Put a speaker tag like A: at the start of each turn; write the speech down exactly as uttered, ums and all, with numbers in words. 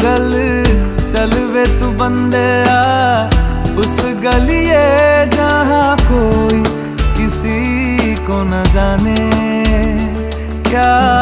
A: चल चल वे तू बंदे आ उस गलिए जहाँ कोई किसी को न जाने क्या